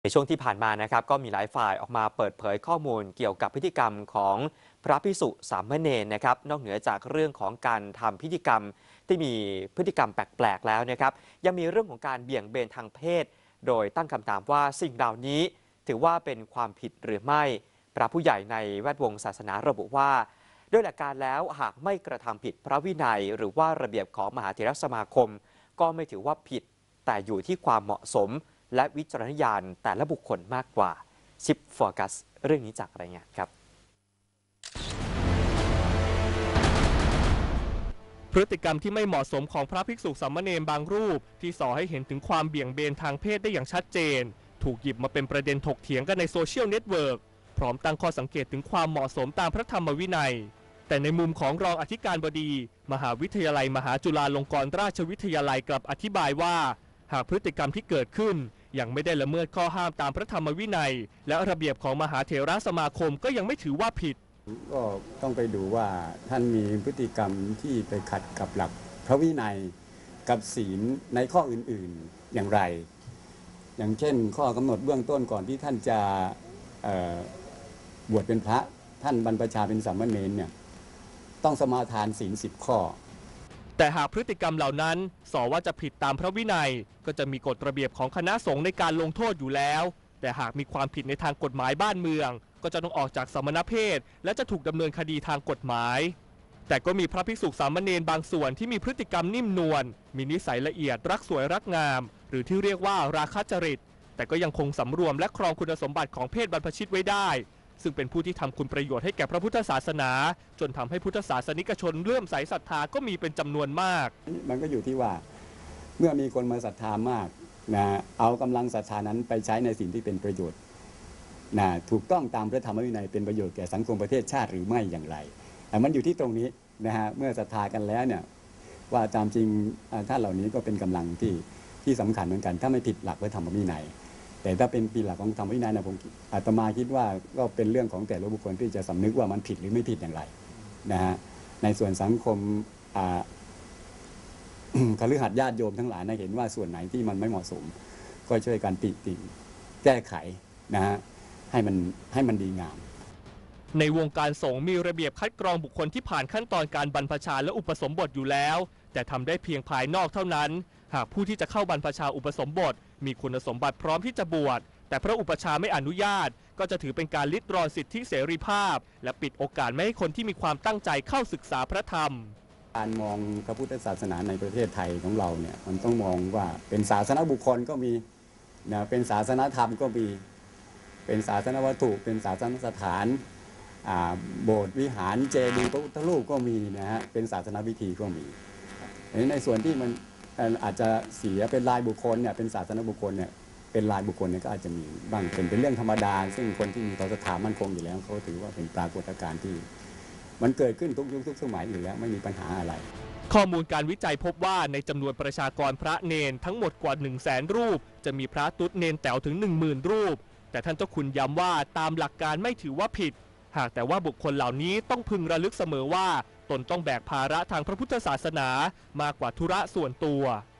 ในช่วงที่ผ่านมานะครับก็มีหลายฝ่ายออกมาเปิดเผยข้อมูลเกี่ยวกับพฤติกรรมของพระภิกษุสามเณรนะครับนอกเหนือจากเรื่องของการทำพิธีกรรมที่มีพฤติกรรมแปลกๆแล้วนะครับยังมีเรื่องของการเบี่ยงเบนทางเพศโดยตั้งคำถามว่าสิ่งเหล่านี้ถือว่าเป็นความผิดหรือไม่พระผู้ใหญ่ในแวดวงศาสนาระบุว่าด้วยหลักการแล้วหากไม่กระทำผิดพระวินัยหรือว่าระเบียบของมหาเถรสมาคมก็ไม่ถือว่าผิดแต่อยู่ที่ความเหมาะสมและวิจารณญาณแต่ละบุคคลมากกว่าชิปโฟกัสเรื่องนี้จากรายงานครับพฤติกรรมที่ไม่เหมาะสมของพระภิกษุสามเณรบางรูปที่ส่อให้เห็นถึงความเบี่ยงเบนทางเพศได้อย่างชัดเจนถูกหยิบมาเป็นประเด็นถกเถียงกันในโซเชียลเน็ตเวิร์กพร้อมตั้งข้อสังเกตถึงความเหมาะสมตามพระธรรมวินัยแต่ในมุมของรองอธิการบดีมหาวิทยาลัยมหาจุฬาลงกรณราชวิทยาลัยกลับอธิบายว่าหากพฤติกรรมที่เกิดขึ้นยังไม่ได้ละเมิดข้อห้ามตามพระธรรมวินัยและระเบียบของมหาเถรสมาคมก็ยังไม่ถือว่าผิดก็ต้องไปดูว่าท่านมีพฤติกรรมที่ไปขัดกับหลักพระวินัยกับศีลในข้ออื่นๆอย่างไรอย่างเช่นข้อกำหนดเบื้องต้นก่อนที่ท่านจะบวชเป็นพระท่านบรรพชาเป็นสามเณรเนี่ยต้องสมาทานศีล10 ข้อแต่หากพฤติกรรมเหล่านั้นสอว่าจะผิดตามพระวินัยก็จะมีกฎระเบียบของคณะสงฆ์ในการลงโทษอยู่แล้วแต่หากมีความผิดในทางกฎหมายบ้านเมืองก็จะต้องออกจากสมณเพศและจะถูกดำเนินคดีทางกฎหมายแต่ก็มีพระภิกษุสามเณรบางส่วนที่มีพฤติกรรมนิ่มนวลมีนิสัยละเอียดรักสวยรักงามหรือที่เรียกว่าราคะจริตแต่ก็ยังคงสำรวมและครองคุณสมบัติของเพศบรรพชิตไว้ได้ซึ่งเป็นผู้ที่ทำคุณประโยชน์ให้แก่พระพุทธศาสนาจนทำให้พุทธศาสนิกชนเลื่อมใสศรัทธาก็มีเป็นจำนวนมากมันก็อยู่ที่ว่าเมื่อมีคนมาศรัทธามากนะเอากำลังศรัทธานั้นไปใช้ในสิ่งที่เป็นประโยชน์นะถูกต้องตามพระธรรมวินัยเป็นประโยชน์แก่สังคมประเทศชาติหรือไม่อย่างไรแต่มันอยู่ที่ตรงนี้นะฮะเมื่อศรัทธากันแล้วเนี่ยว่าตามจริงท่านเหล่านี้ก็เป็นกำลังที่สำคัญเหมือนกันถ้าไม่ผิดหลักพระธรรมวินัยแต่ถ้าเป็นปีหลักของธรรมวินัยนะผมอาตมาคิดว่าก็เป็นเรื่องของแต่ละบุคคลที่จะสำนึกว่ามันผิดหรือไม่ผิดอย่างไรนะฮะในส่วนสังคมคฤหัสถ์ญาติโยมทั้งหลายเห็นว่าส่วนไหนที่มันไม่เหมาะสมก็ช่วยกันติติแก้ไขนะฮะให้มันดีงามในวงการสงฆ์มีระเบียบคัดกรองบุคคลที่ผ่านขั้นตอนการบรรพชาและอุปสมบทอยู่แล้วแต่ทำได้เพียงภายนอกเท่านั้นหากผู้ที่จะเข้าบรรพชาอุปสมบทมีคุณสมบัติพร้อมที่จะบวชแต่พระอุปชาไม่อนุญาตก็จะถือเป็นการลิดรอนสิทธิเสรีภาพและปิดโอกาสไม่ให้คนที่มีความตั้งใจเข้าศึกษาพระธรรมการมองพระพุทธศาสนาในประเทศไทยของเราเนี่ยมันต้องมองว่าเป็นศาสนบุคคลก็มีนะเป็นศาสนธรรมก็มีเป็นศาสนวัตถุเป็นศาสนสถานโบสถ์วิหารเจดีย์พระพุทธรูปก็มีนะฮะเป็นศาสนพิธีก็มีในส่วนที่มันอาจจะเสียเป็นรายบุคคลเนี่ยเป็นศาสนบุคคลเนี่ยเป็นรายบุคคลเนี่ยก็อาจจะมีบ้างเป็นเรื่องธรรมดาซึ่งคนที่มีศรัทธามั่นคงอยู่แล้วเขาถือว่าเป็นปรากฏการณ์ที่มันเกิดขึ้นทุกยุคทุกสมัยอยู่แล้วไม่มีปัญหาอะไรข้อมูลการวิจัยพบว่าในจำนวนประชากรพระเนนทั้งหมดกว่า 100,000 รูปจะมีพระตุ๊ดเนนแต๋วถึง 10,000 รูปแต่ท่านเจ้าคุณย้ำว่าตามหลักการไม่ถือว่าผิดหากแต่ว่าบุคคลเหล่านี้ต้องพึงระลึกเสมอว่าตนต้องแบกภาระทางพระพุทธศาสนามากกว่าธุระส่วนตัว